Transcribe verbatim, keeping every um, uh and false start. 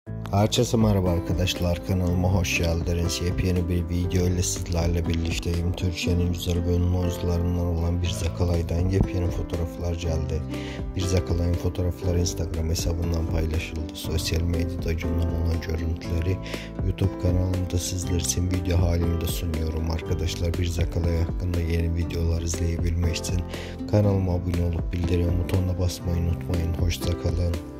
Herkese merhaba arkadaşlar, kanalıma hoş geldiniz. Yepyeni bir video ile sizlerle birlikteyim. Türkiye'nin güzel ve ünlü oyuncularından olan Birce Akalay'dan yepyeni fotoğraflar geldi. Birce Akalay'ın fotoğrafları Instagram hesabından paylaşıldı. Sosyal medyada gündem olan görüntüleri YouTube kanalımda sizler için video halinde sunuyorum. Arkadaşlar, Birce Akalay hakkında yeni videolar izleyebilmek için kanalıma abone olup bildirim butonuna basmayı unutmayın. Hoşça kalın.